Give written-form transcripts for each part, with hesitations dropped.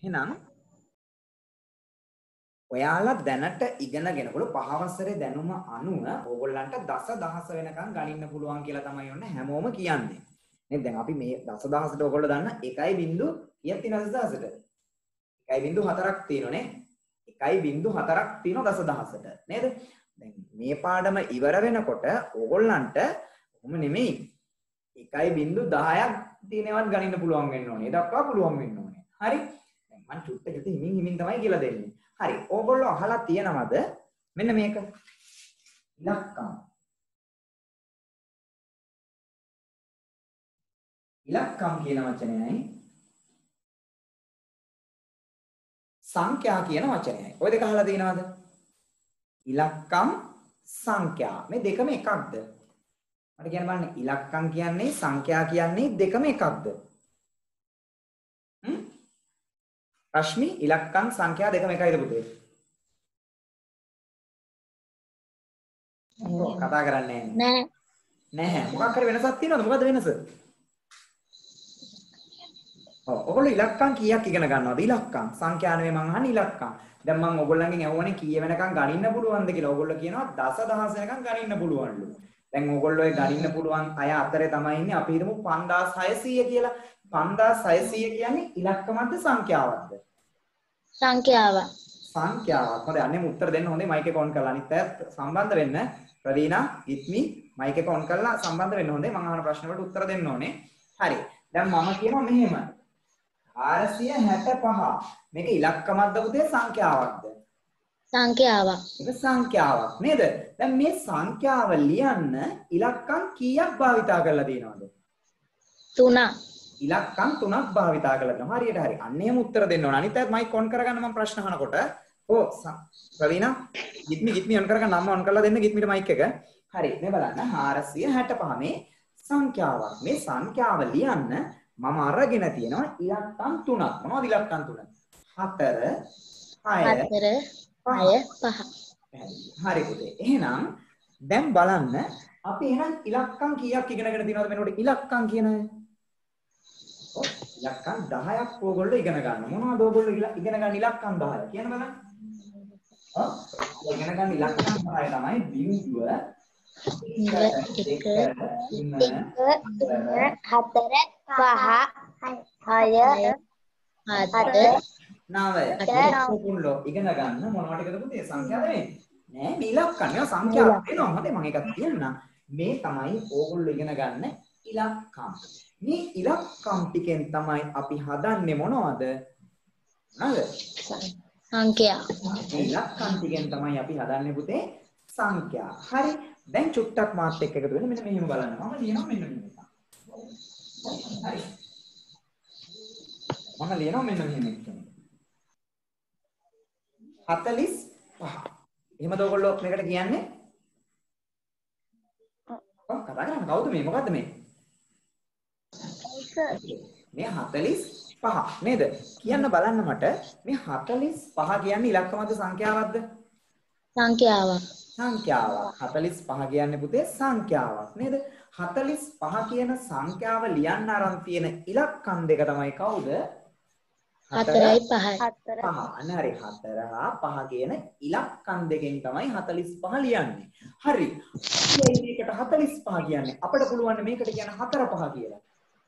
එහෙනම් ඔයාලා දැනට ඉගෙනගෙනකොට පහවසරේ දැනුම අනුව ඕගොල්ලන්ට දසදහස වෙනකන් ගණින්න පුළුවන් කියලා තමයි ඔන්න හැමෝම කියන්නේ. නේද? දැන් අපි මේ දසදහසට ඕගොල්ලෝ දන්න 1.0 කීයක් තියෙනවද දසදහසට? 1.4ක් තියෙනනේ. 1.4ක් තියෙනවා දසදහසට. නේද? දැන් මේ පාඩම ඉවර වෙනකොට ඕගොල්ලන්ට කොහොම නෙමෙයි 1.10ක් තියෙනවත් ගණින්න පුළුවන් වෙන්න ඕනේ. ඒ දක්වා පුළුවන් වෙන්න ඕනේ. හරි? දැන් මම චුට්ටකට හිමින් තමයි කියලා දෙන්නේ. හරි. ඕගොල්ලෝ අහලා තියෙනවද මෙන්න මේක? ඉලක්කම්. ඉලක්කම් කියන වචනයයි සංඛ්‍යා කියන වචනයයි. ඔය දෙක අහලා තියෙනවද? ඉලක්කම් සංඛ්‍යා. මේ දෙකම එකක්ද? මට කියන්න බලන්න ඉලක්කම් කියන්නේ සංඛ්‍යා කියන්නේ දෙකම එකක්ද? රශ්මි ඉලක්කම් සංඛ්‍යා දෙකම එකයිද පුතේ? කතා කරන්නේ නැහැ. නැහැ. මොකක් හරි වෙනසක් තියෙනවද? මොකද්ද වෙනස? ඔයගොල්ලෝ ඉලක්කම් කීයක් ඉගෙන ගන්නවද? ඉලක්කම් සංඛ්‍යා නෙවෙයි මං අහන්නේ ඉලක්කම්. දැන් මං ඔයගොල්ලන්ගෙන් අහුවනේ කීය වෙනකන් ගණින්න පුළුවන්ද කියලා. ඔයගොල්ලෝ කියනවා දසදහස් වෙනකන් ගණින්න පුළුවන්ලු. දැන් ඔයගොල්ලෝ ඒ ගණින්න පුළුවන් අය අතරේ තමයි ඉන්නේ. අපි හිතමු 5600 කියලා. 5600 කියන්නේ ඉලක්කමක්ද සංඛ්‍යාවක්ද? සංඛ්‍යාවක්. සංඛ්‍යාවක්. හොඳයි අනේ උත්තර දෙන්න හොඳයි මයික් එක ඔන් කරලා අනිත් අයත් සම්බන්ධ වෙන්න. ප්‍රවීණා, ඉත්මි මයික් එක ඔන් කරලා සම්බන්ධ වෙන්න හොඳයි. මම අහන ප්‍රශ්න වලට උත්තර දෙන්න ඕනේ. හරි. දැන් මම කියනවා මෙහෙම. 465. මේක ඉලක්කමක්ද පුතේ සංඛ්‍යාවක්ද? සංඛ්‍යාවක්. ඒක සංඛ්‍යාවක් නේද? දැන් මේ සංඛ්‍යාව ලියන්න ඉලක්කම් කීයක් භාවිතා කරලා තියෙනවද? 3ක්. ඉලක්කම් 3ක් භාවිතා කරලා තියෙනවා. හරියට හරි. අන්න එහෙම උත්තර දෙන්න ඕන. අනිත් අයත් මයික් ඔන් කරගන්න මම ප්‍රශ්න අහනකොට. ප්‍රවීණා, ගිත්මි ඔන් කරගන්න නම් ඔන් කරලා දෙන්න ගිත්මිට මයික් එක. හරි. මේ බලන්න 465 මේ සංඛ්‍යාවක්. මේ සංඛ්‍යාව ලියන්න මම අරගෙන තියෙනවා ඉලක්කම් 3ක්. මොනවද ඉලක්කම් 3? 4 6 5. හරි පුතේ. එහෙනම් දැන් බලන්න අපි එහෙනම් ඉලක්කම් කීයක් ඉගෙනගෙන තියෙනවද මෙන්නකොට ඉලක්කම් කියන අය? ඉලක්කම් 10ක් ඕගොල්ලෝ ඉගෙන ගන්න. මොනවද ඕගොල්ලෝ ඉගෙන ගන්න ඉලක්කම් 10? කියන්න බලන්න. ඉගෙන ගන්න ඉලක්කම් 10 තමයි බිංදුව 1 2 9 ඉගෙන ගන්න මොනවට එකද පුතේ සංඛ්‍යාව නෙමෙයි නෑ මේ ඉලක්කම් මේවා සංඛ්‍යාව වෙනවා හොඳයි මම එකක් කියන්නම් මේ තමයි ඕගොල්ලෝ ඉගෙන ගන්න ඉලක්කම් මේ ඉලක්කම් ටිකෙන් තමයි අපි හදන්නේ මොනවද නේද සංඛ්‍යා මේ ඉලක්කම් ටිකෙන් තමයි අපි හදන්නේ පුතේ සංඛ්‍යා හරි දැන් චුට්ටක් මාත් එක්ක එකතු වෙන්න මෙන්න මෙහෙම බලන්න මම ලියනවා මෙන්න මෙහෙම හරි මම ලියනවා මෙන්න මෙහෙම එකක් 45 එහෙමද ඔයගොල්ලෝ මේකට කියන්නේ කතා කරන්නේ කවුද මේ මොකද්ද මේ මේ 45 නේද කියන්න බලන්න මට මේ 45 කියන්නේ ඉලක්කමද සංඛ්‍යාවක්ද සංඛ්‍යාවක් 45 කියන්නේ පුතේ සංඛ්‍යාවක් නේද 45 කියන සංඛ්‍යාව ලියන්න අරන් තියෙන ඉලක්කම් දෙක තමයි කවුද 4යි 5යි අන්න හරි 4 හා 5 කියන ඉලක්කම් දෙකෙන් තමයි 45 ලියන්නේ. හරි. මේකට 45 කියන්නේ අපිට පුළුවන් මේකට කියන 4 5 කියලා.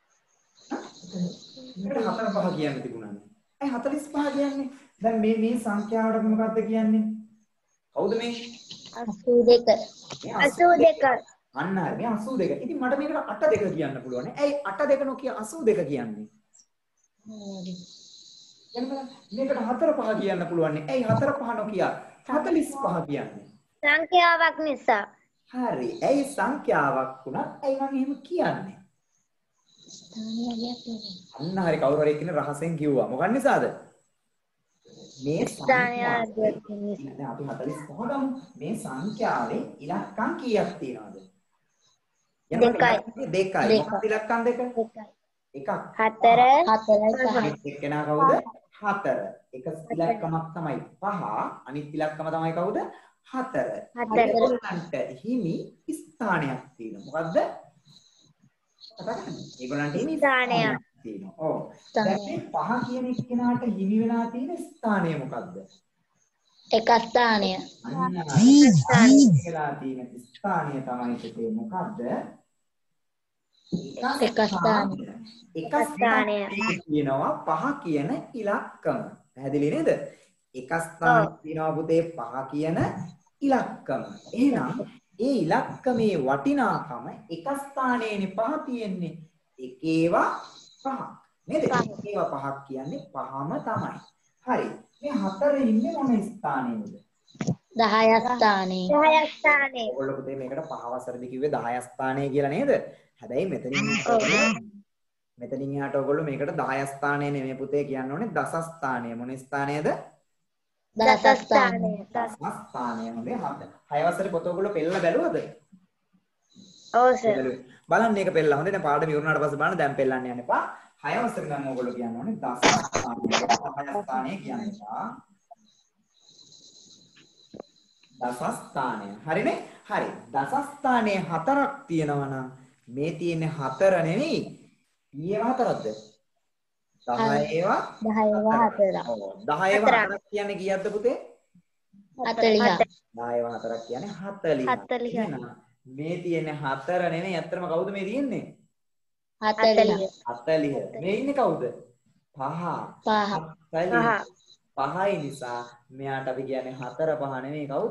මේකට 4 5 කියන්න තිබුණානේ. ඒ 45 කියන්නේ දැන් මේ සංඛ්‍යාවට මොකක්ද කියන්නේ? කවුද මේ? 82. 82. අන්න හරි. මේ 82. ඉතින් මට මේකට 82 කියන්න පුළුවන්. ඇයි 82 නොකිය 82 කියන්නේ? මේකට 4 5 කියන්න පුළුවන්. ඇයි 4 5 නොකිය 45 කියන්නේ? සංඛ්‍යාවක් නිසා. හරි. ඇයි සංඛ්‍යාවක් වුණත් ඇයි මම එහෙම කියන්නේ? අන්න හරි කවුරු හරි කියන රහසෙන් කිව්වා. මොකක් නිසාද? මේ සංඛ්‍යාව අපි 45 ගමු. මේ සංඛ්‍යාවේ ඉලක්කම් කීයක් තියෙනවද? දෙකයි. මොකක්ද ඉලක්කම් දෙක? එකක් 4 එක්කෙනා කවුද 4 එක ඉලක්කමක් තමයි 5 අනිත් ඉලක්කම තමයි කවුද 4 ඒගොල්ලන්ට හිමි ස්ථානයක් තියෙනවා මොකද්ද කතා කරන්නේ ඒගොල්ලන්ට හිමි ස්ථානයක් තියෙනවා. ඔව්. දැන් මේ පහ කියන එක්කෙනාට හිමි වෙලා තියෙන ස්ථානය මොකද්ද? එක ස්ථානය. වෙලා තියෙන ස්ථානය තමයි පුතේ මොකද්ද? එක ස්ථානය. එක ස්ථානය කියනවා පහ කියන ඉලක්කම. පැහැදිලි නේද? එක ස්ථානයක් තියෙනවා පුතේ පහ කියන ඉලක්කම. එහෙනම් ඒ ඉලක්කමේ වටිනාකම එක ස්ථානයේනේ පහ තියෙන්නේ. එකේවා පහ. නේද? එකේවා පහක් කියන්නේ පහම තමයි. හරි. මේ හතරේ ඉන්නේ මොන ස්ථානයේද? 10 ස්ථානේ. 10 ස්ථානේ. ඔයගොල්ලෝ පුතේ මේකට පහවසරදී කිව්වේ 10 ස්ථානය කියලා නේද? හැබැයි මෙතනින් එහාට ඔයගොල්ලෝ මේකට 10 ස්ථානය නෙමෙයි පුතේ කියන්න ඕනේ දස ස්ථානය. මොන ස්ථානයද? දස ස්ථානය. දස ස්ථානය. හොඳේ. 6 වසරේ පොත ඔයගොල්ලෝ පෙළලා බැලුවද? ඔව් සර්. බලන්න මේක පෙළලා. හොඳේ. දැන් පාඩම ඉවරනාට පස්සේ බලන්න දැන් පෙළන්න යන්න එපා. 6 වසරේ නම් ඔයගොල්ලෝ කියන්න ඕනේ දස ස්ථානය. 10 ස්ථානය කියන්න එපා. දසස්ථානය. හරිනේ? හරි. දසස්ථානයේ හතරක් තියෙනවා නම් මේ තියෙන්නේ හතර නෙවෙයි. ඊයේව හතරක්ද? 10 ඒවා 10 ඔව් 10 ඒවා හතරක් කියන්නේ කීයක්ද පුතේ? 40. 10 ඒවා හතරක් කියන්නේ 40. එහෙනම් මේ තියෙන්නේ හතර නෙවෙයි. අත්‍තරම කවුද මේ තියෙන්නේ? 40. 40. මේ ඉන්නේ කවුද? පහ. පහයි නිසා මෙයාට අපි කියන්නේ 4 5 නෙමෙයි කවුද?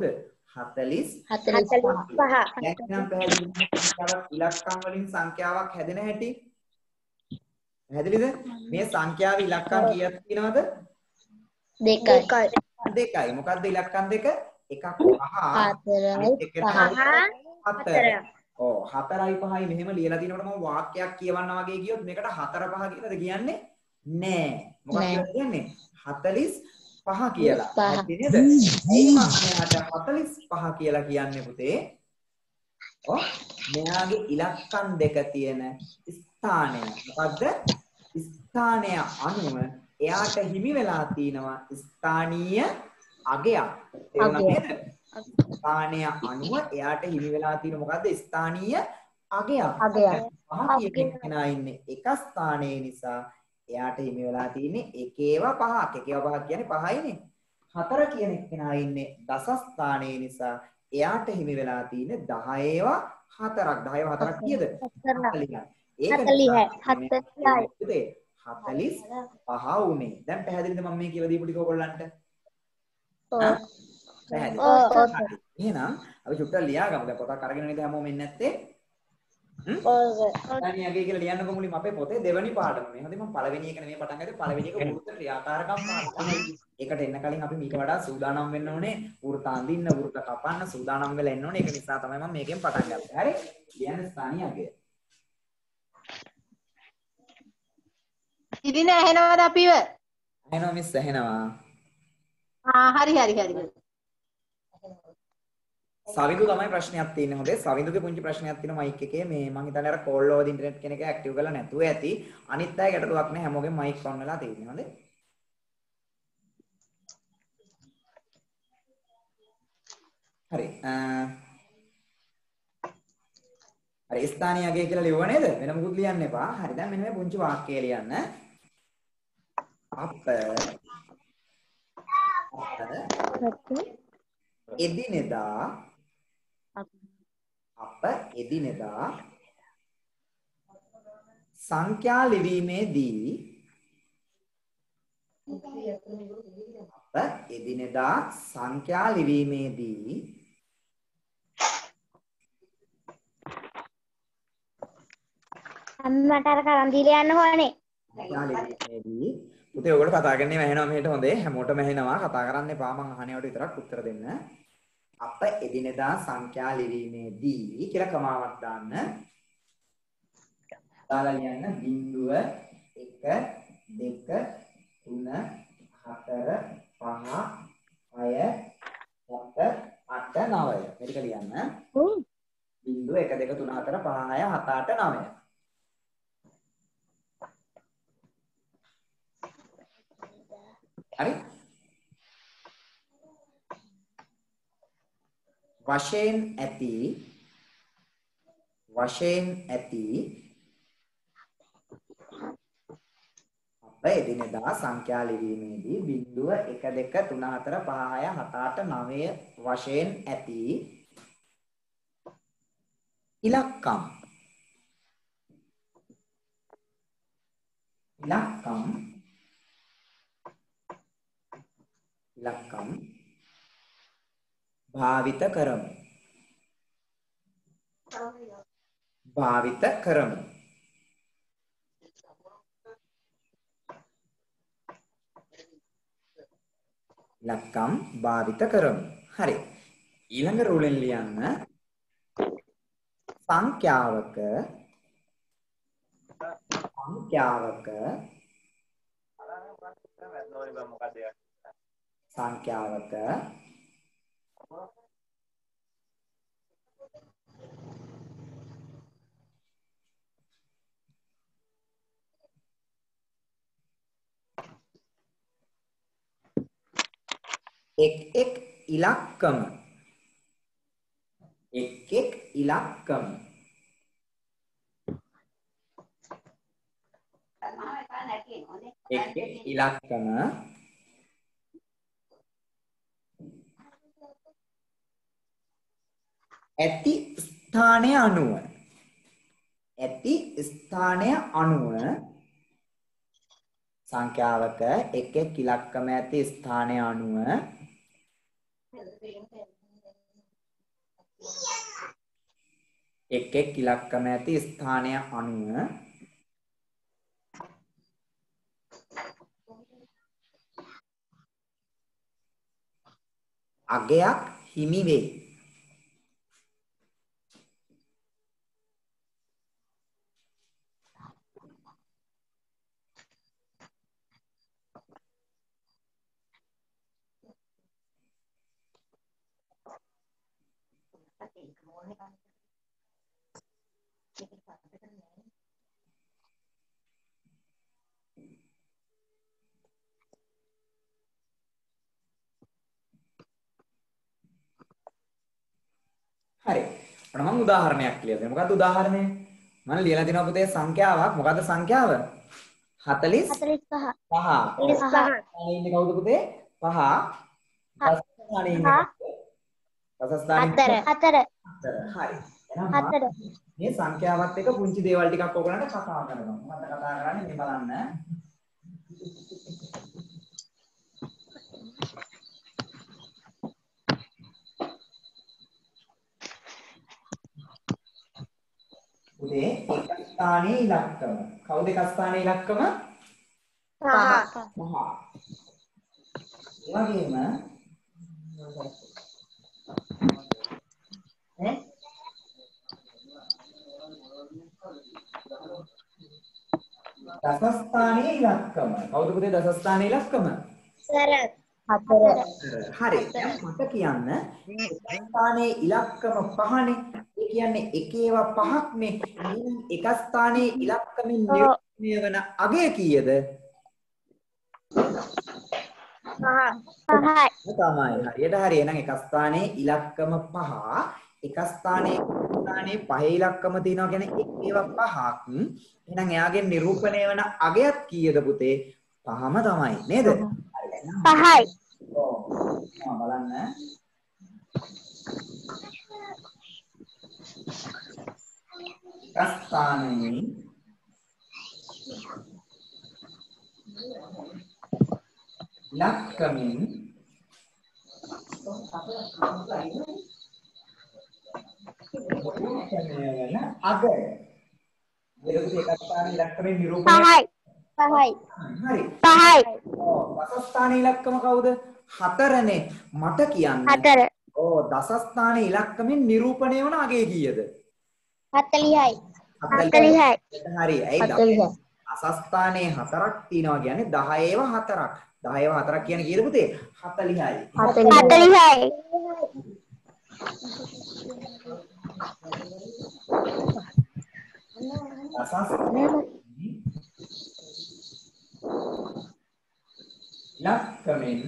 45. දැන් පැහැදිලිද? ඉලක්කම් වලින් සංඛ්‍යාවක් හැදෙන හැටි. පැහැදිලිද? මේ සංඛ්‍යාවේ ඉලක්කම් කීයක් තියෙනවද? 2යි. 2යි. මොකද්ද ඉලක්කම් දෙක? එකක් 5. 4. ඔව් 4යි 5යි මෙහෙම ලියලා තිනකොට මම වාක්‍යයක් කියවන්නා වගේ කියොත් මේකට 4 5 කියලාද කියන්නේ? නෑ. මොකක්ද කියන්නේ? 45 කියලා. හරි නේද? ඇයි මම මෙයාට 45 කියලා කියන්නේ පුතේ? ඔව් මෙයාගේ ඉලක්කම් දෙක තියෙන ස්ථානය. මොකද්ද? ස්ථානය අනුව එයාට හිමි වෙලා තිනවා ස්ථානීය අගයක්. තේරුණා නේද? ස්ථානය අනුව එයාට හිමි වෙලා තියෙන මොකද්ද? ස්ථානීය අගයක්. පහ කියන කෙනා ඉන්නේ එක ස්ථානයේ නිසා එයාට හිමි වෙලා තියෙන්නේ එකේව පහක්. එකේව පහක් කියන්නේ පහයිනේ. 4 කියන කෙනා ඉන්නේ දස ස්ථානයේ නිසා එයාට හිමි වෙලා තියෙන්නේ 10ව 4ක්. 10ව 4ක් කීයද? 40යි. ඒක 40යි. 45 උනේ. දැන් පැහැදිලිද මම මේ කියලා දීපු ටික ඔයගොල්ලන්ට? ඔව්. පැහැදිලි. එහෙනම් අපි චුට්ටක් ලියාගමු. දැන් පොතක් අරගෙන නේද හැමෝම ඉන්නේ නැත්තේ? ස්ථානියගේ කියලා ලියන්නකො මුලින්ම අපේ පොතේ දෙවෙනි පාඩම මේ. හොඳයි මම පළවෙනි එක නෙමෙයි පටන් ගත්තේ පළවෙනි එක වෘත්ත ක්‍රියාකාරකම් පාඩම. ඒකට එන්න කලින් අපි මීට වඩා සූදානම් වෙන්න ඕනේ. වෘත්ත අඳින්න, වෘත්ත කපන්න සූදානම් වෙලා එන්න ඕනේ. ඒක නිසා තමයි මම මේකෙන් පටන් ගත්තේ. හරි? ලියන්න ස්ථානියගේ. ඉතින් ඇහෙනවද අපිව? ඇහෙනවා මිස් ඇහෙනවා. හරි. සවිදු තමයි ප්‍රශ්නයක් තියෙන්නේ. හොඳේ සවිදුගේ පුංචි ප්‍රශ්නයක් තියෙනවා මයික් එකේ. මේ මං හිතන්නේ අර කෝල් ඕවර් ඉන්ටර්නෙට් කෙනෙක් ඇක්ටිව් කරලා නැතුව ඇති. අනිත් අය ගැටලුවක් නැහැ. හැමෝගෙම මයික් ඔන් වෙලා තියෙන්නේ. හොඳේ. හරි. හරි ස්ථානීය අගය කියලා ලියුවා නේද? වෙන මොකුත් ලියන්න එපා. හරි දැන් මෙන්න මේ පුංචි වාක්‍යය ලියන්න. අප එදිනෙදා සංඛ්‍යා ලිවීමේදී අම්මට අර කරන් දීලා යන්න ඕනේ. පුතේ ඔයගොල්ලෝ කතා කරන්නේ ඇහෙනවා මෙහෙට හොඳේ හැමෝටම ඇහෙනවා කතා කරන්න එපා මං අහනවට විතරක් උත්තර දෙන්න. අප එදිනෙදා සංඛ්‍යා ලිවීමේදී කියලා කමාවක් දාන්න. දාලා ලියන්න 0 1 2 3 4 5 6 7 8 9 මේක ලියන්න. 0 1 2 3 4 5 6 7 8 9 හරි වශයෙන් ඇති ඔය එදිනෙදා සංඛ්‍යා ලිවීමේදී 0 1 2 3 4 5 6 7 8 9 වශයෙන් ඇති ඉලක්කම් භාවිත කරමු. ඉලක්කම් භාවිත කරමු. හරි. ඊළඟ රූලෙන් ලියන්න සංඛ්‍යාවක එක් ඉලක්කම ඇති ස්ථානය අනුව සංඛ්‍යාවක එක් ඉලක්කම ඇති ස්ථානය අනුව අගයක් හිමි වේ. හරි. අපිට මම උදාහරණයක් කියලා දෙන්න. මොකක්ද උදාහරණය? මම ලියලා දෙනවා පුතේ සංඛ්‍යාවක්. මොකද්ද සංඛ්‍යාව? 45. 45. ඉන්නේ කවුද පුතේ? 5. දස ස්ථානයේ ඉන්නේ. දස ස්ථානයේ 4. හරි. එහෙනම් 4. මේ සංඛ්‍යාවත් එක්ක පුංචි දේවල් ටිකක් ඔයගලන්ට කතා කරනවා. මොකද්ද කතා කරන්නේ? මේ බලන්න. උදේ එක ස්ථානයේ ඉලක්කම. කවුද එක ස්ථානයේ ඉලක්කම? 5. ඒ වගේම දස ස්ථානයේ ඉලක්කම. කවුද පුතේ දස ස්ථානයේ ඉලක්කම? 4. හරි. දැන් මට කියන්න එක ස්ථානයේ ඉලක්කම 5නේ. ඒ කියන්නේ එක ඒවා 5ක්නේ. එහෙනම් එක ස්ථානයේ ඉලක්කමින් නිර්ණය වන අගය කීයද? 5යි. තමයි. හරියට හරි. එහෙනම් එක ස්ථානයේ ඉලක්කම 5. එක ස්ථානයේ 5 ඉලක්කම තියෙනවා කියන්නේ එක ඒවා 5ක්. එහෙනම් එයාගේ නිරූපණය වන අගයත් කීයද පුතේ? 5ම තමයි. නේද? 5යි. ඔව්. බලන්න. ස්ථානයේ ඉලක්කමින් අගය. එතකොට එක ස්ථානයේ ඉලක්කමින් නිරූපණය 5යි. 5යි. හරි. 5යි. ඔව්. දස ස්ථානයේ ඉලක්කම කවුද? 4නේ. මට කියන්න. 4. ඔව් දස ස්ථානයේ ඉලක්කමින් නිරූපණය වන අගය කීයද? 40යි. 40යි. හරි. ඇයි දස ස්ථානයේ 4ක් තියෙනවා කියන්නේ 10 ඒවා 4ක්. 10 ඒවා 4ක් කියන්නේ කීයද පුතේ? 40යි. 40යි. ඉලක්කමින්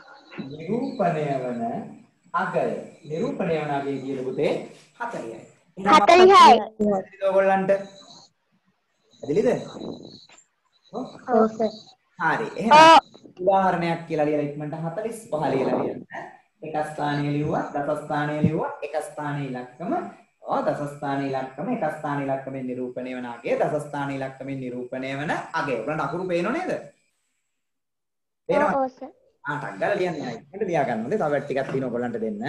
නිරූපණය වන අගය. නිරූපණය වන අගය කියන පුතේ 40යි. 40යි. ඔයගොල්ලන්ට ඇදිලිද? ඔව් සර්. හරි. එහෙනම් උදාහරණයක් කියලා ලියලා ඉක්මනට 45 ලියලා ලියන්න. එක ස්ථානයේ ලිව්වා, දස ස්ථානයේ ලිව්වා, එක ස්ථානයේ ඉලක්කම, දස ස්ථානයේ ඉලක්කම, එක ස්ථානයේ ඉලක්කමෙන් නිරූපණය වන අගය, දස ස්ථානයේ ඉලක්කමෙන් නිරූපණය වන අගය. ඔයාලට අකුරු පේනව නේද? පේනවද? ඔව් සර්. ටක් ගාලා ලියන්න ආයි. එන්න ලියා ගන්න ඕනේ. තව ටිකක් තියෙනවා ඔයගොල්ලන්ට දෙන්න.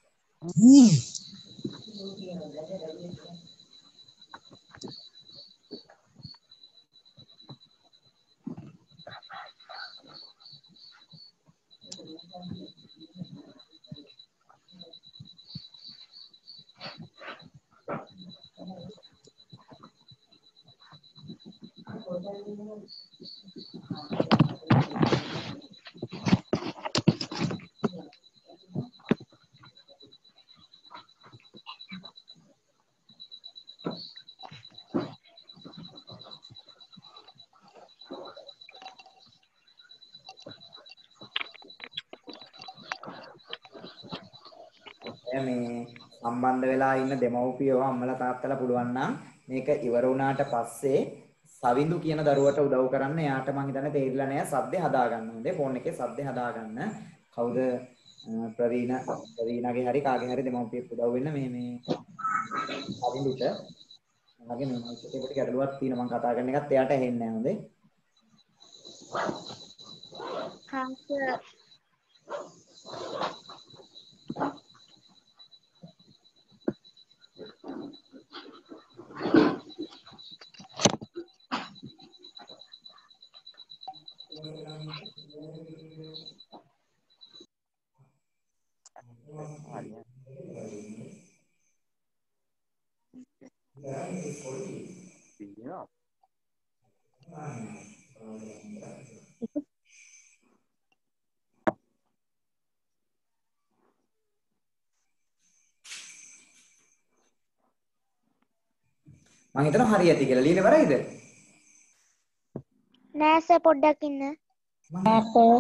මේ සම්බන්ධ වෙලා ඉන්න දෙමව්පියෝ අම්මලා තාත්තලා පුළුවන් නම් මේක ඉවර වුණාට පස්සේ සවිඳු කියන දරුවට උදව් කරන්න. එයාට මං හිතන්නේ තේරිලා නැහැ සද්දේ හදා ගන්න ඕනේ. ෆෝන් එකේ සද්දේ හදා ගන්න. කවුද ප්‍රවීණගේ හරි කාගේ හරි දෙමව්පියෙක් උදව් වෙන්න මේ සවිඳුට. මගේ මේ මයික් එකේ පොඩි ගැටලුවක් තියෙනවා. මං කතා කරන එකත් එයාට ඇහෙන්නේ නැහැ හොඳේ. හා සර්. මං හිතනවා හරි ඇති කියලා. ලියලා ඉවරයිද? නෑ සර් පොඩ්ඩක් ඉන්න. නෑ සර්.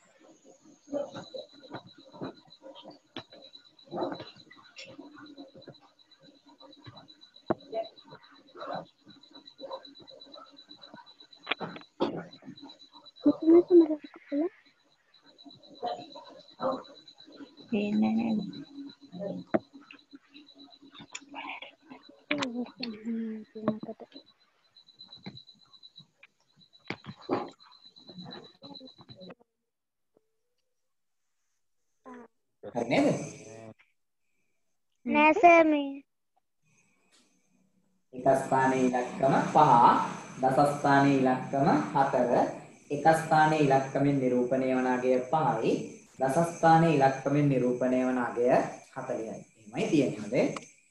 හරි නේද? නෑ සර් මේ එක ස්ථානයේ ඉලක්කම 5, දස ස්ථානයේ ඉලක්කම 4, එක ස්ථානයේ ඉලක්කමෙන් නිරූපණය වන අගය 5යි, දස ස්ථානයේ ඉලක්කමෙන් නිරූපණය වන අගය 40යි. එහෙමයි තියෙන්නේ.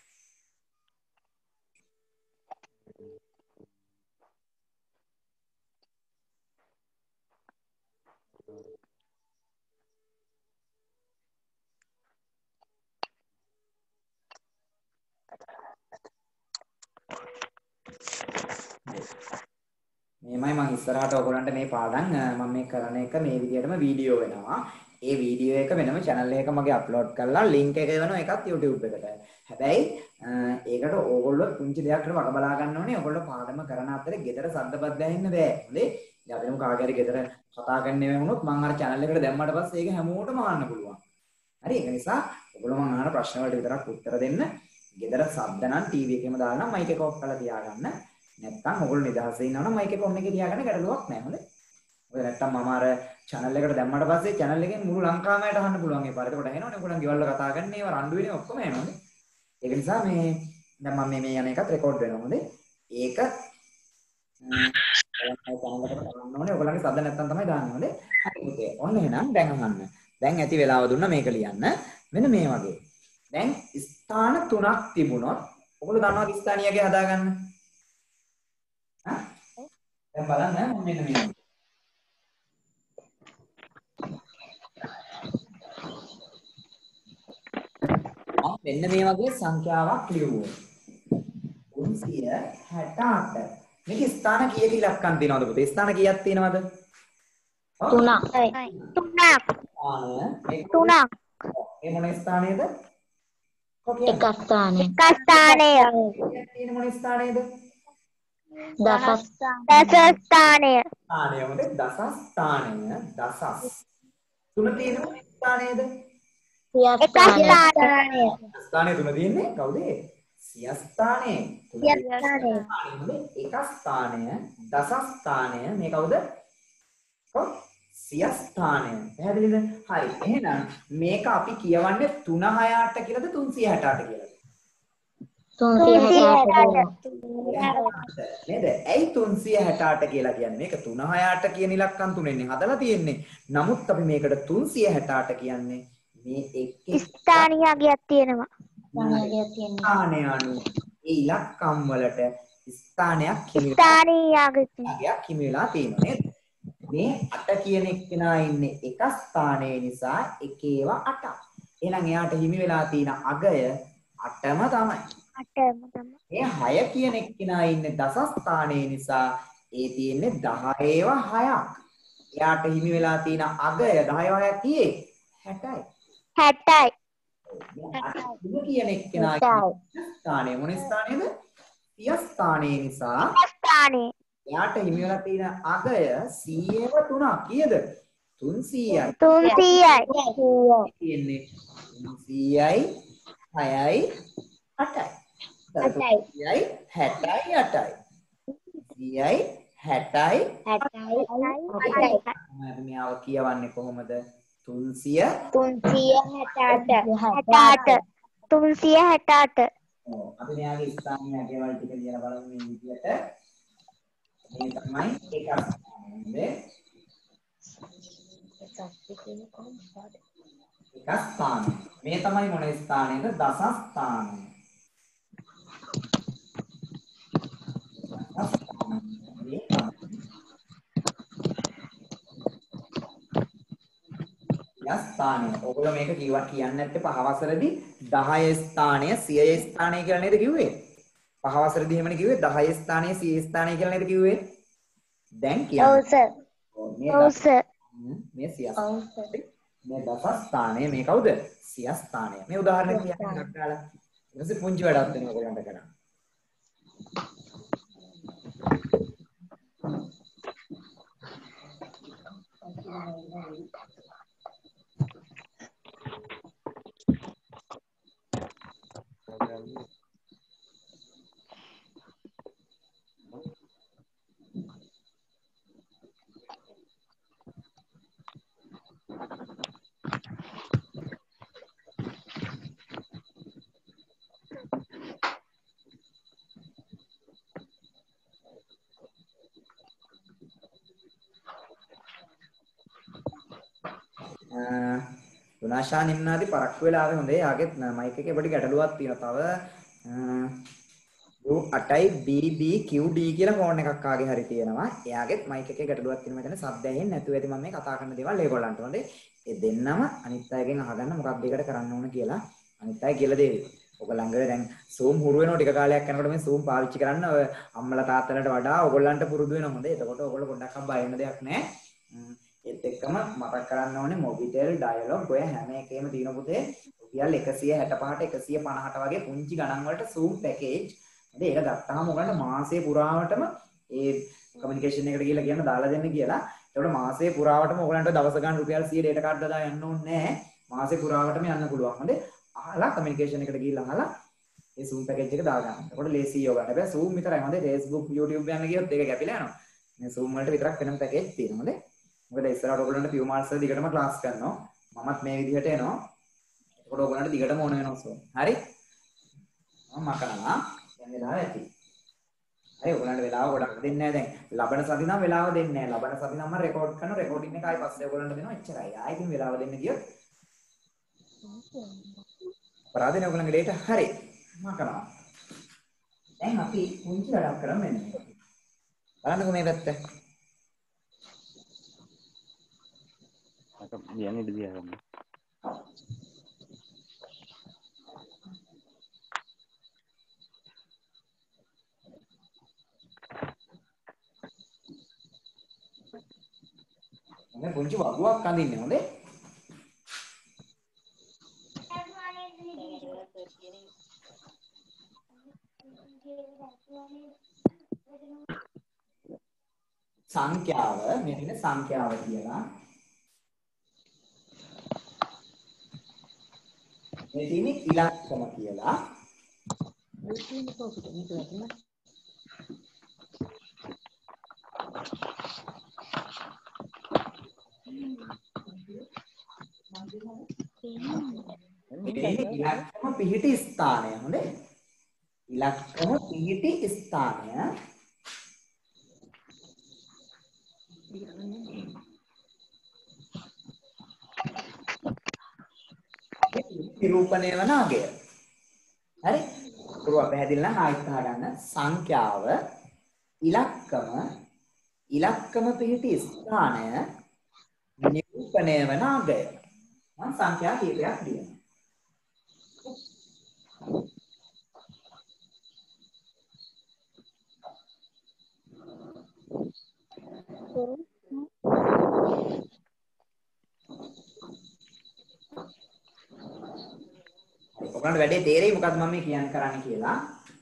මේමයි මම ඉස්සරහට ඔයගොල්ලන්ට මේ පාඩම් මම මේ කරන එක මේ විදිහටම වීඩියෝ වෙනවා. ඒ වීඩියෝ එක වෙනම channel එකක මගේ අප්ලෝඩ් කරලා link එක වෙනවා එකත් YouTube එකට. හැබැයි ඒකට ඕගොල්ලෝ පුංචි දෙයක් කරලා වග බලා ගන්න ඕනේ. ඔයගොල්ලෝ පාඩම කරන අතරේ ගෙදර සද්දපත් දැනෙන්න බෑ. හොඳේ. ඉතින් අපි නම් කාගේ හරි ගෙදර කතා කරන්නේ වුණොත් මම අර channel එකට දැම්මට පස්සේ ඒක හැමෝටම අහන්න පුළුවන්. හරි ඒක නිසා ඔයගොල්ලෝ මම අහන ප්‍රශ්න වලට විතරක් උත්තර දෙන්න. ගෙදර සද්ද නම් TV එකේම දාලා නම් මයික් එක ඔෆ් කරලා තියාගන්න. නැත්තම් ඔයගොල්ලෝ නිදහසේ ඉන්නවනම් මයික් එක ඔන් එකේ තියාගන්න ගැටලුවක් නැහැ හොඳේ. ඔය නැත්තම් මම අර channel එකට දැම්මට පස්සේ channel එකෙන් මුළු ලංකාවමයට අහන්න පුළුවන් ඒ පාර. ඒකට ඇහෙනවනේ ඔයගොල්ලන් ගෙවල් වල කතා කරන්නේ ඒවා රණ්ඩු වෙන්නේ ඔක්කොම එනවනේ. ඒක නිසා මේ දැන් මම මේ යන එකත් රෙකෝඩ් වෙනවා හොඳේ. ඒක ඔයගොල්ලන්ගේ සද්ද නැත්තම් තමයි දාන්නේ හොඳේ. හරි පුතේ. ඔන්න එහෙනම් දැන් අහන්න. දැන් ඇති වෙලාව දුන්නා මේක ලියන්න. මෙන්න මේ වගේ. දැන් ස්ථාන 3ක් තිබුණොත් ඔයගොල්ලෝ දන්නවද ස්ථානියගේ හදාගන්න? දැන් බලන්න මම මෙන්න මේ මෙන්න මේ වගේ සංඛ්‍යාවක් ලියුවා 368 මේක ස්ථාන කීයක ඉලක්කම් තියෙනවද පුතේ ස්ථාන කීයක් තියෙනවද 3ක් මේ මොන ස්ථානයේද ඔකේ. එක ස්ථානය. තියෙන මොන ස්ථානයේද? දස ස්ථානය. ස්ථානය මොකද? දස ස්ථානය. දසස්. තුන තියෙන ස්ථානයේද? එක ස්ථානය. ස්ථානය තුන තියෙන්නේ කවුද? සිය ස්ථානයේ. තුන තියෙන්නේ එක ස්ථානය, දස ස්ථානය. මේ කවුද? සිය ස්ථානය. පැහැදිලිද? හරි. එහෙනම් මේක අපි කියවන්නේ 368 කියලාද 368 කියලාද? 368. නේද? ඇයි 368 කියලා කියන්නේ? මේක 368 කියන ඉලක්කම් තුනෙන්නේ හදලා තියෙන්නේ. නමුත් අපි මේකට 368 කියන්නේ මේ එක් ස්ථානිකයක් තියෙනවා. ස්ථානය අනුව ඒ ඉලක්කම් වලට ස්ථානයක් හිමි වෙලා තියෙනවා නේද? මේ 8 කියන එක්කෙනා ඉන්නේ එක ස්ථානයේ නිසා එක ඒවා 8ක්. එහෙනම් එයාට හිමි වෙලා තියෙන අගය 8ම තමයි. 8ම තමයි. මේ 6 කියන එක්කෙනා ඉන්නේ දස ස්ථානයේ නිසා ඒ තියෙන්නේ 10 ඒවා 6ක්. එයාට හිමි වෙලා තියෙන අගය 10 ඒවා 6ක් කීයේ? 60යි. 60යි. දුක කියන එක්කෙනා ස්ථානය මොන ස්ථානයේද? සිය ස්ථානයේ නිසා ස්ථානයේ. එයාට හිමි වෙලා තියෙන අගය 100ව 3ක් කීයද? 300යි. 300යි. තියෙන්නේ 300යි 6යි 8යි. 300යි 60යි 8යි. 300යි 60යි 8යි. අපි මෙයාව කියවන්නේ කොහොමද? 300 368. 368. ඔව් අපි මෙයාගේ ස්ථානීය අගයවල ටික ලියලා බලමු මේ විදිහට. මේ තමයි එක ස්ථානයේ එක ස්ථානය. මේ තමයි මොන ස්ථානයේද? දස ස්ථානය. ස්ථානය. ඔයගොල්ලෝ මේක කියන්නේ නැත්තේ පහවසරදී 10 ස්ථානය 100 ස්ථානය කියලා නේද කිව්වේ? පහවසරදී එහෙමනේ කිව්වේ 10 ස්ථානය 100 ස්ථානය කියලා නේද කිව්වේ? දැන් කියන්නේ. ඔව් සර්. ඔව් සර්. මේ 100 මේ දස ස්ථානය මේ කවුද? 100 ස්ථානය. මේ උදාහරණයක් කියන්නේ එකක් දාලා. ඊට පස්සේ පුංචි වැඩක් වෙනවා ඔයගොල්ලන්ට කරන්න. ගුණාශා නිම්නාදී පරක්කු වෙලා ආවේ හොඳේ. යාගෙත් මයික් එකේ පොඩි ගැටලුවක් තියෙනවා. තව U8යි BBQD කියලා ෆෝන් එකක් ආගේ හරි තියෙනවා. එයාගෙත් මයික් එකේ ගැටලුවක් තියෙනවා. මෙතන ශබ්ද ඇහෙන්නේ නැතුව ඇති මම මේ කතා කරන දේවල් ඒගොල්ලන්ට හොඳේ. ඒ දෙන්නම අනිත් අයගෙන් අහගන්න මොකක්ද ඒකට කරන්න ඕන කියලා අනිත් අය කියලා දෙවි. ඔයගොල්ලන්ග දැන් Zoom හුරු වෙනවා ටික කාලයක් යනකොට මේ Zoom පාවිච්චි කරන්න ඔය අම්මලා තාත්තලාට වඩා ඔයගොල්ලන්ට පුරුදු වෙනවා හොඳේ. එතකොට ඔයගොල්ලෝ පොඩ්ඩක් බය වෙන දෙයක් නැහැ. ඒත් එක්කම මතක් කරන්න ඕනේ මොබිටෙල් ඩයලොග් ඔය හැම එකේම තියෙන පුතේ රුපියල් 165ට 150ට වගේ පුංචි ගණන් වලට Zoom පැකේජ්. හරි ඒක ගත්තාම ඔයගලන්ට මාසයේ පුරාවටම ඒ කමියුනිකේෂන් එකට ගිහලා කියන්න දාලා දෙන්න කියලා. ඒකට මාසයේ පුරාවටම ඔයගලන්ට දවස ගන්න රුපියල් 100 ඩේටා කාඩ් දාලා යන්න ඕනේ නැහැ. මාසයේ පුරාවටම යන්න පුළුවන්. හොඳේ. අහලා කමියුනිකේෂන් එකට ගිහලා අහලා ඒ Zoom පැකේජ් එක දාගන්න. එතකොට ලේසියි ඔයගලන්ට. හැබැයි Zoom විතරයි හොඳේ. Facebook YouTube යන්න ගියොත් ඒක කැපිලා යනවා. මේ Zoom වලට විතරක් වෙනම පැකේජ් තියෙනවා. හොඳේ. මොකද ඉස්සරහට ඔයගොල්ලන්ට පියු මාල්ස් දිගටම ක්ලාස් කරනවා. මමත් මේ විදිහට එනවා. ඒකට ඔයගොල්ලන්ට දිගටම ඕන වෙනවා සෝ. හරි? මම කරනවා. දැන් වෙලාව ඇති. හරි ඔයගොල්ලන්ට වෙලාව ගොඩක් දෙන්නේ නැහැ දැන්. ලබන සති නම් වෙලාව දෙන්නේ නැහැ. ලබන සති නම් මම රෙකෝඩ් කරනවා. රෙකෝඩින් එක ආයි පස්සේ ඔයගොල්ලන්ට දෙනවා. එච්චරයි. ආයි ඉතින් වෙලාව දෙන්න ගියොත් අපරාධනේ ඔයගොල්ලන්ගේ ඩේටා හරි. මම කරනවා. දැන් අපි පුංචි වැඩක් කරමු මෙන්න මේක. බලන්නකෝ මේ පැත්ත. Yang ini dia kan. මේ පුංචි වගුවක් අඳින්නේ හොඳේ. සංඛ්‍යාව මෙන්න සංඛ්‍යාව කියලා. මේ තියෙන්නේ ඉලක්කම කියලා. මේ ඉලක්කම පිහිටි ස්ථානය. හොඳේ. ඉලක්කම පිහිටි ස්ථානය නිරූපණය වන අගය. හරි? පුරුව පැහැදිලි නම් ආයෙත් අහගන්න. සංඛ්‍යාව ඉලක්කම පිහිටි ස්ථානය නිරූපණය වන අගය. මම සංඛ්‍යා කීපයක් කියනවා. ඔයගොල්ලන්ට වැඩේ තේරෙයි මොකක්ද මම මේ කියන්නේ කරන්නේ කියලා.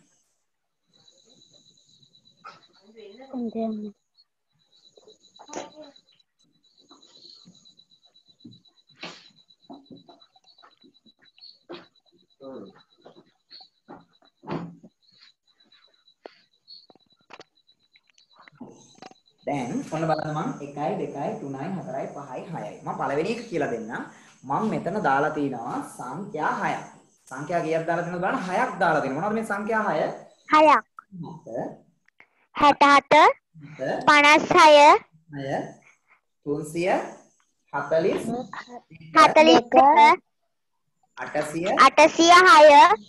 දැන් ඔන්න බලන්න මම 1 2 3 4 5 6යි. මම පළවෙනි එක කියලා දෙන්නම්. මම මෙතන දාලා තිනවා සංඛ්‍යා 6ක්. සංඛ්‍යා කීයක් දාලා තියෙනවද බලන්න 6ක් දාලා තියෙනවා. මොනවද මේ සංඛ්‍යා 6? 6ක්. 67 56 340 806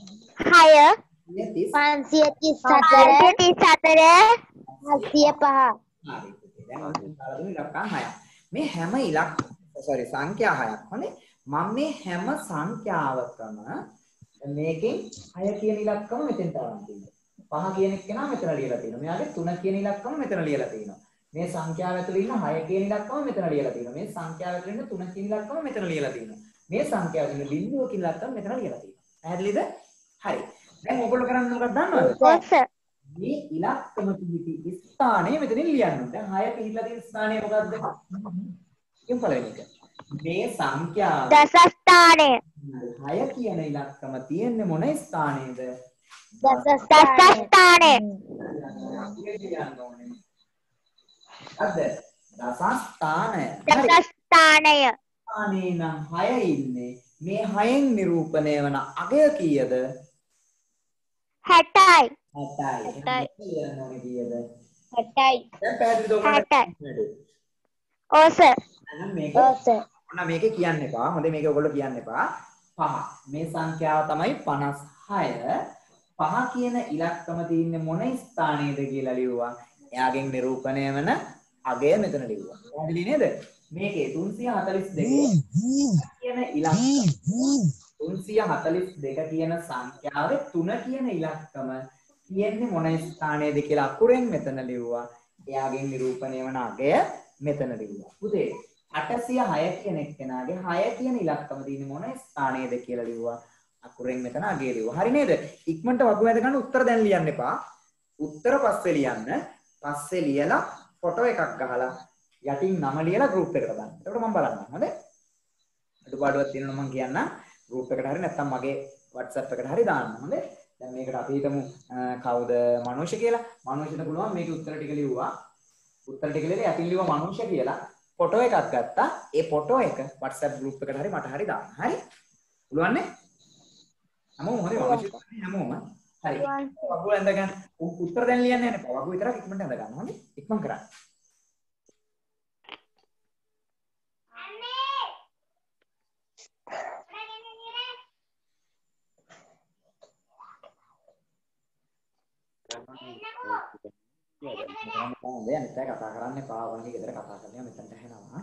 මේ හැම සංඛ්‍යා 6ක්. හොඳේ. මම මේ හැම සංඛ්‍යාවකම මේකෙන් 6 කියන ඉලක්කම මෙතෙන් තරම් තියෙනවා. 5 කියන එක නා මෙතන ලියලා තියෙනවා. මෙයාගේ 3 කියන ඉලක්කම මෙතන ලියලා තියෙනවා. මේ සංඛ්‍යාව ඇතුළේ ඉන්න 6 කියන ඉලක්කම මෙතන ලියලා තියෙනවා. මේ සංඛ්‍යාව ඇතුළේ ඉන්න 3 කියන ඉලක්කම මෙතන ලියලා තියෙනවා. මේ සංඛ්‍යාව ඇතුළේ බිංදුව කියන ඉලක්කම මෙතන ලියලා තියෙනවා. පැහැදිලිද? හරි. දැන් ඔයගොල්ලෝ කරන්නේ මොකක්ද දන්නවද? මේ ඉලක්කම පිහිටි ස්ථානය මෙතනින් ලියන්න. දැන් 6 පිහිටලා තියෙන ස්ථානය මොකද්ද? කියමු පළවෙනි එක. මේ සංඛ්‍යාව දස ස්ථානය. 6 කියන ඉලක්කම තියෙන්නේ මොන ස්ථානයේද? දස ස්ථානය. අද දස ස්ථානය. දස ස්ථානය. ස්ථානේ නම් 6 ඉන්නේ. මේ 6න් නිරූපණය වන අගය කීයද? 60යි. 60යි. කීයද? 60යි. දැන් පැහැදිලිද ඔයගොල්ලන්ට? ඕස. ඔන්න මේකේ කියන්න එපා. හොඳේ මේක ඔයගොල්ලෝ කියන්න එපා. 5. මේ සංඛ්‍යාව තමයි 56. 5 කියන ඉලක්කම තියෙන්නේ මොන ස්ථානයේද කියලා ලියුවා. එයාගෙන් නිරූපණය වෙන අගය මෙතන ලියුවා. පැහැදිලි නේද? මේකේ 342 කියන ඉලක්කම 342 කියන සංඛ්‍යාවේ 3 කියන ඉලක්කම තියෙන්නේ මොන ස්ථානයේද කියලා අකුරෙන් මෙතන ලියුවා. එයාගෙන් නිරූපණය වෙන අගය මෙතන ලියුවා. පුතේ 806 කියන එක්කෙනාගේ 6 කියන ඉලක්කම තියෙන්නේ මොන ස්ථානයේද කියලා ලියුවා. අකුරෙන් මෙතන අගය ලියුවා. හරි නේද? ඉක්මනට වගු වැද ගන්න උත්තර දැන් ලියන්න එපා. උත්තර පස්සේ ලියන්න. පස්සේ ලියලා ෆොටෝ එකක් ගහලා යටින් නම ලියලා ගෲප් එකට දාන්න. එතකොට මම බලන්නම්. හොඳේ? අඩුපාඩුවක් තියෙනවා මම කියන්නම්. ගෲප් එකට හරි නැත්නම් මගේ WhatsApp එකට හරි දාන්න. හොඳේ? දැන් මේකට අපි හිතමු කවුද මනුෂ්‍ය කියලා. මනුෂ්‍යට පුළුවන් මේකේ උත්තර ටික ලියුවා. උත්තර ටික ලියලා යටින් ලියුවා මනුෂ්‍ය කියලා. ෆොටෝ එකක් ගත්තා. ඒ ෆොටෝ එක WhatsApp group එකට හරි මට හරි දාන්න. හරි? පුළුවන් නේ? හැමෝම හරි මනුෂ්‍ය හැමෝම. හරි. වගුව ඇඳ ගන්න. උත්තර දැන් ලියන්නේ නැහැ. වගුව විතරක් ඉක්මනට ඇඳ ගන්න. හොඳේ? ඉක්මන් කරන්න. දැන් මෙතන කතා කරන්න එපා. වගේ ගෙදර කතා කරනවා මෙතනට ඇහෙනවා.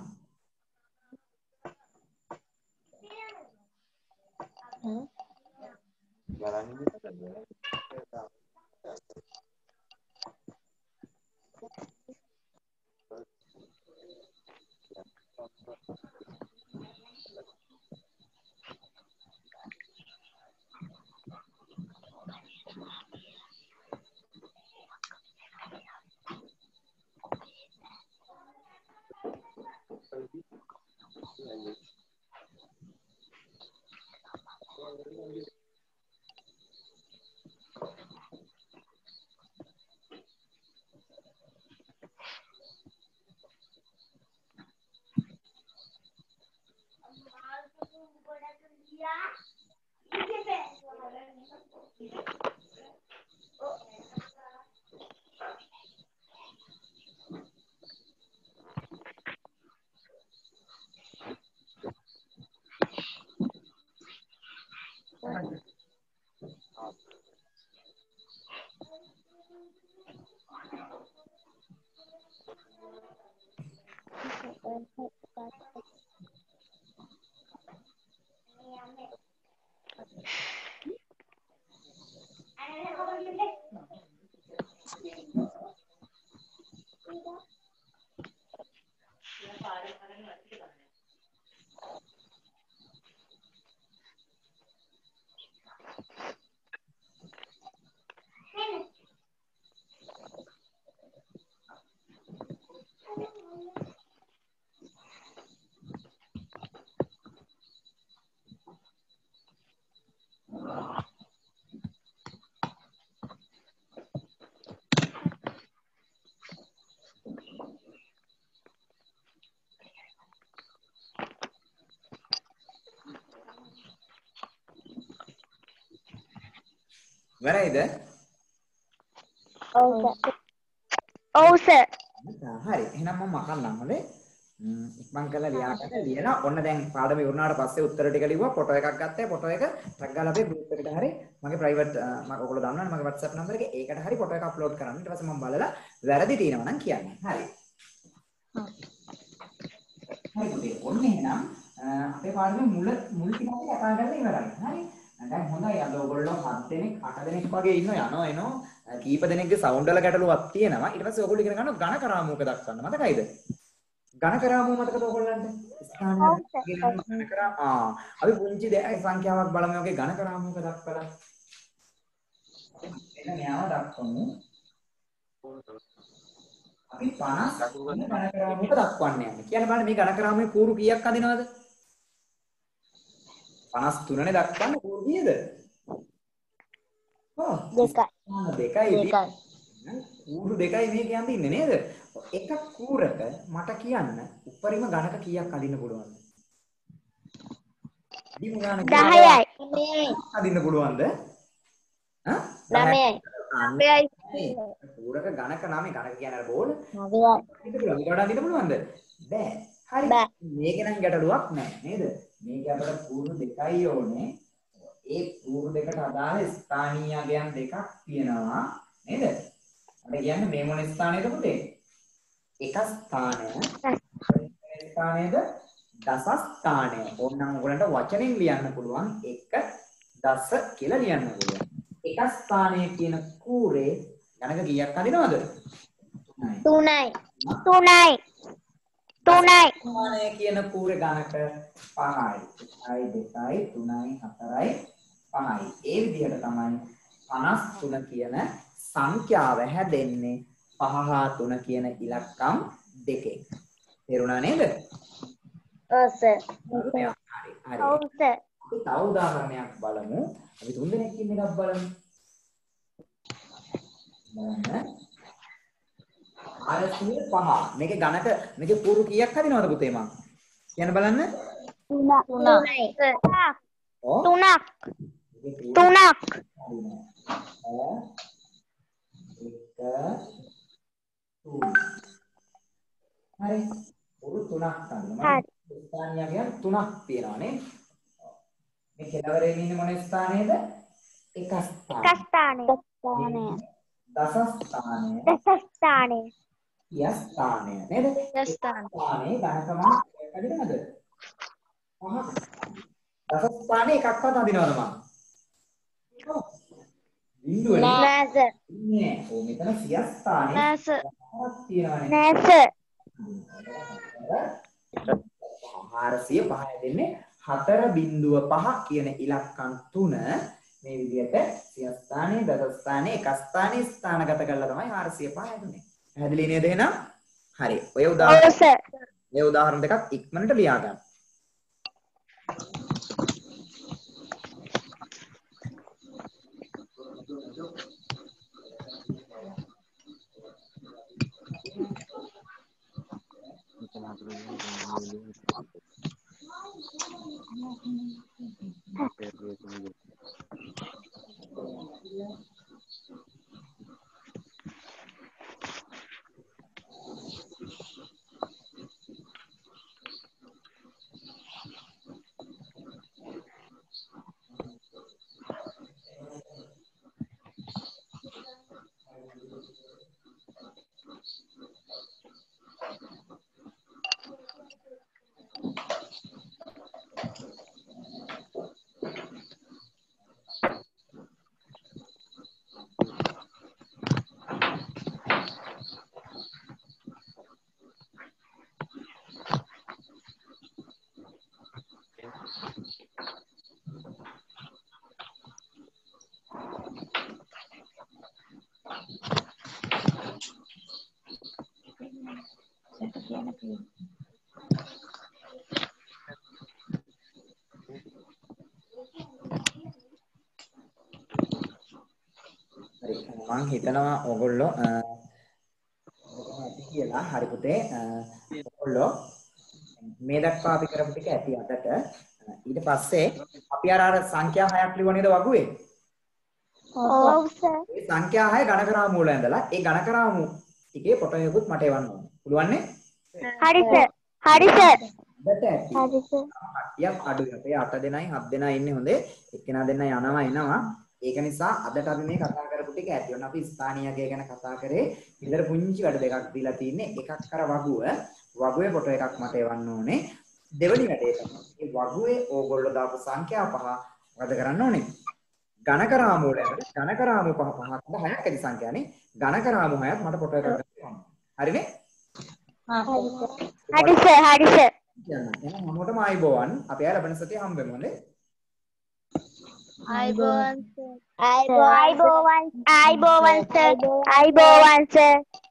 ඉවරයිද? ඔව් සර්. හරි. එහෙනම් මම මකන්නම් හොඳේ. ඉක්මන් කරලා ලියාගන්න ලියලා ඔන්න දැන් පාඩම ඉවරනාට පස්සේ උත්තර ටික ලිව්වා ෆොටෝ එකක් ගත්තා ෆොටෝ එක ටැග් ගාලා අපේ ගෲප් එකට හරි මගේ ප්‍රයිවට් මම ඔයගොල්ලෝ දන්නවනේ මගේ WhatsApp නම්බර් එකේ ඒකට හරි ෆොටෝ එක අප්ලෝඩ් කරන්න ඊට පස්සේ මම බලලා වැරදි තියෙනවා නම් කියන්නේ හරි හරි පුතේ ඔන්න එහෙනම් අපේ පාඩමේ මුල් ටික අපි කතා කරලා ඉවරයි හරි දැන් හොඳයි අද ඔයගොල්ලෝ 7 දෙනෙක් 8 දෙනෙක් වගේ ඉන්නවා යනවා එනවා කීප දෙනෙක්ගේ සවුන්ඩ් වල ගැටලුවක් තියෙනවා ඊට පස්සේ ඔයගොල්ලෝ ඉගෙන ගන්නවා ඝන කරාමුවක දක්වන්න මතකයිද ඝන කරාමුව මතකද ඔයගොල්ලන්ට ස්ථානයක් ගෙනන ඝන කරා අපි පුංචි සංඛ්‍යාවක් බලමු ඔගේ ඝන කරාමුවක දක්වලා එන්න මෙයාව දක්වමු අපි 50 ඝන කරාමුවක දක්වන්න යන්නේ කියන්නේ බලන්න මේ ඝන කරාමුවේ කූරු කීයක් අදිනවද 53 නේ දක්වන්න කූරු කීයද දෙකයි කූරු දෙකයි මේ කියන්නේ ඉන්නේ නේද එක කූරක මට කියන්න උපරිම ඝනක කීයක් අදින්න පුළුවන්ද? අදින්න ගාන 10යි. අදින්න පුළුවන්ද? ඈ 9යි. 9යි. කූරක ඝනක 9 ඝනක කියන්නේ අර බෝල 9යි. අදින්න පුළුවන්. ඊට වඩා අදින්න පුළුවන්ද? බෑ. හරි. මේක නම් ගැටලුවක් නෑ නේද? මේක අපිට කූරු දෙකයි ඕනේ. ඒ කූරු දෙකට අදාළ ස්ථානීය අගයන් දෙකක් තියෙනවා නේද? අපි කියන්නේ මේ මොන ස්ථානයේද පුතේ? එක ස්ථානයේද දස ස්ථානය. ඕනනම් ඔයගලන්ට වචනෙන් ලියන්න පුළුවන් එක දස කියලා ලියන්න පුළුවන්. එක ස්ථානයේ කියන කූරේ ගණක කීයක් අදිනවද? 3යි. 3යි. 3යි. ස්ථානයේ කියන කූරේ ගණක 5යි. 1යි 2යි 3යි 4යි 5යි. ඒ විදිහට තමයි 53 කියන සංඛ්‍යාව හැදෙන්නේ 5 හා 3 කියන ඉලක්කම් දෙකෙන්. තේරුණා නේද? ඔව් සර්. හරි. ඔව් සර්. අපි තව උදාහරණයක් බලමු. අපි තුන් දෙනෙක් ඉන්න එකක් බලමු. බලන්න. 405. මේකේ ගණක මේකේ කූරු කීයක් හදිනවද පුතේ මං? කියන්න බලන්න. 3යි. 3ක්. 3ක්. හරි. කූරු 3ක් ගන්නවා. ස්ථානියයන් 3ක් තියෙනවා නේ. මේ කෙළවරේ ඉන්නේ මොන ස්ථානයේද? එක ස්ථානය. දස ස්ථානය. යස් ස්ථානය නේද? ස්ථානයේ ගණකම හදිනවද? 5ක්. දස ස්ථානයේ එකක්වත් හදිනවද මම? බිඳුව නෑ සර්. නෑ. ඕ මෙතන සියස් ස්ථානයේ නෑ සර්. තියෙනවනේ. නෑ සර්. 405 දෙන්නේ 4.5 කියන ඉලක්කම් 3 මේ විදිහට සියස් ස්ථානයේ දස ස්ථානයේ එක ස්ථානයේ ස්ථානගත කරලා තමයි 405 හැදුනේ. පැහැදිලි නේද එහෙනම්? හරි. ඔය උදාහරණ දෙකක් ඉක්මනට ලියා ගන්න. හරි මම හිතනවා ඕගොල්ලෝ ඇති කියලා. හරි පුතේ ඕගොල්ලෝ මේ දක්වා අපි කරපු ටික ඇති අදට. ඊට පස්සේ අපි අර සංඛ්‍යා 6ක් ලිව්ව නේද වගුවේ? ඔව් සර්. ඒ සංඛ්‍යා 6 ගණකරාමු වල ඉඳලා ඒ ගණකරාමු ටිකේ ෆොටෝයකුත් මට එවන්න ඕනේ. පුළුවන් නේ? හරි සර්. හරි සර්. අදට ඇති. හරි සර්. යක් අඩුයි. අපේ 8 දෙනයි 7 දෙනයි ඉන්නේ හොඳේ. එක්කෙනා දෙන්න යනවා එනවා. ඒක නිසා අදට අපි මේ කතා කරපු ටික ඇති. ඔන්න අපි ස්ථානීයකය ගැන කතා කරේ. ඉතල පුංචි වැඩ දෙකක් දීලා තින්නේ. එකක් අර වගුවේ ෆොටෝ එකක් මට එවන්න ඕනේ. දෙවෙනි වැඩේ තමයි මේ වගුවේ ඕගොල්ලෝ දාපු සංඛ්‍යා පහ මොකද කරන්න ඕනේ? ගණකරාමු වල ගණකරාමු පහ පහක් 6ක් ඇති සංඛ්‍යානේ. ගණකරාමු 6ක් මට ෆොටෝ එකක් ගන්න. හරිනේ? හරි සර්. හරි සර්. එහෙනම් හැමෝටම ආයිබෝවන්. අපි ආය ලබන සතියේ හම්බ වෙමු නේ. ආයිබෝවන් සර්. ආයිබෝවන් සර්. ආයිබෝවන් සර්.